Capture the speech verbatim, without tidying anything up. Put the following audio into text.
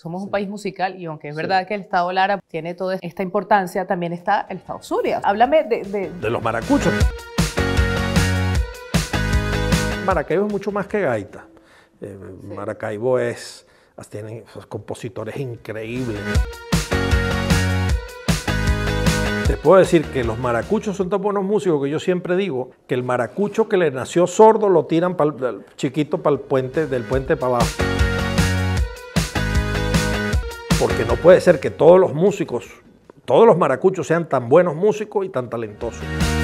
Somos Sí. un país musical y aunque es Sí. verdad que el Estado Lara tiene toda esta importancia, también está el Estado Zulia. Háblame de... de... De los maracuchos. Maracaibo es mucho más que gaita. Eh, Sí. Maracaibo es, tienen esos compositores increíbles. Te puedo decir que los maracuchos son tan buenos músicos que yo siempre digo que el maracucho que le nació sordo lo tiran pa'l, chiquito para el puente, del puente para abajo. Porque no puede ser que todos los músicos, todos los maracuchos sean tan buenos músicos y tan talentosos.